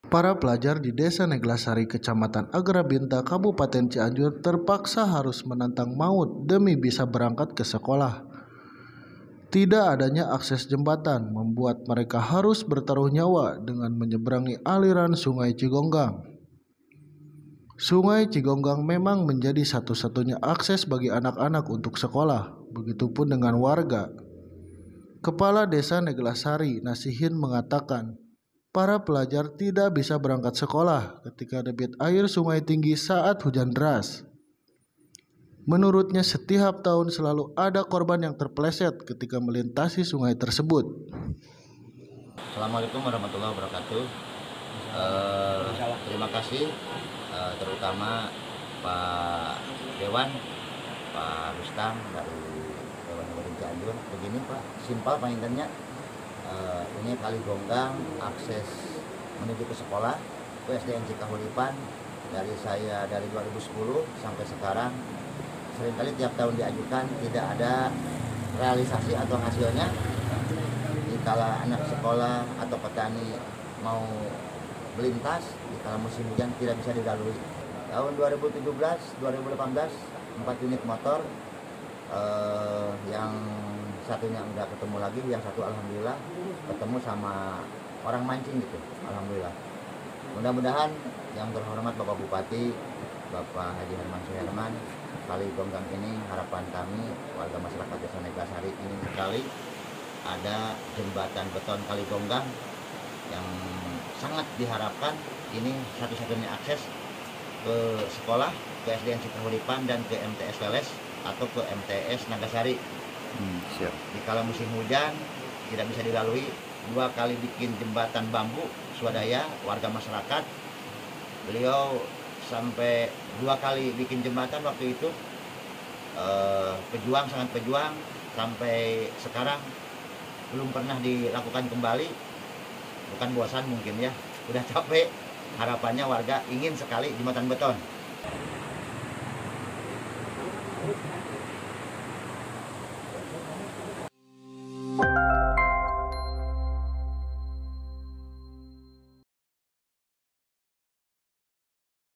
Para pelajar di Desa Neglasari, Kecamatan Agrabinta, Kabupaten Cianjur terpaksa harus menantang maut demi bisa berangkat ke sekolah. Tidak adanya akses jembatan membuat mereka harus bertaruh nyawa dengan menyeberangi aliran Sungai Cigonggang. Sungai Cigonggang memang menjadi satu-satunya akses bagi anak-anak untuk sekolah, begitupun dengan warga. Kepala Desa Neglasari, Nasihin, mengatakan para pelajar tidak bisa berangkat sekolah ketika debit air sungai tinggi saat hujan deras. Menurutnya, setiap tahun selalu ada korban yang terpeleset ketika melintasi sungai tersebut. Assalamualaikum warahmatullahi wabarakatuh. Terima kasih terutama Pak Dewan, Pak Rustam dari Dewan Kabupaten Cianjur. Begini Pak, simpel pengintennya. Ini Kali Gonggang, akses menuju ke sekolah ke SDN Cikahulipan dari 2010 sampai sekarang seringkali tiap tahun diajukan, tidak ada realisasi atau hasilnya. Jika anak sekolah atau petani mau melintas di kala musim hujan tidak bisa dilalui. Tahun 2017, 2018 4 unit motor, yang satunya udah ketemu lagi, yang satu alhamdulillah ketemu sama orang mancing gitu, alhamdulillah. Mudah-mudahan yang terhormat Bapak Bupati, Bapak Haji Herman Suherman, Kali Gonggang ini harapan kami warga masyarakat Desa Neglasari ingin sekali ada jembatan beton Kali Gonggang yang sangat diharapkan. Ini satu-satunya akses ke sekolah, ke SDN Cikahulipan dan ke MTS Weles atau ke MTS Nagasari. Siap. Di kala musim hujan tidak bisa dilalui, 2 kali bikin jembatan bambu swadaya warga masyarakat. Beliau sampai 2 kali bikin jembatan waktu itu, sangat pejuang, sampai sekarang belum pernah dilakukan kembali. Bukan bosan mungkin ya, udah capek. Harapannya warga ingin sekali jembatan beton.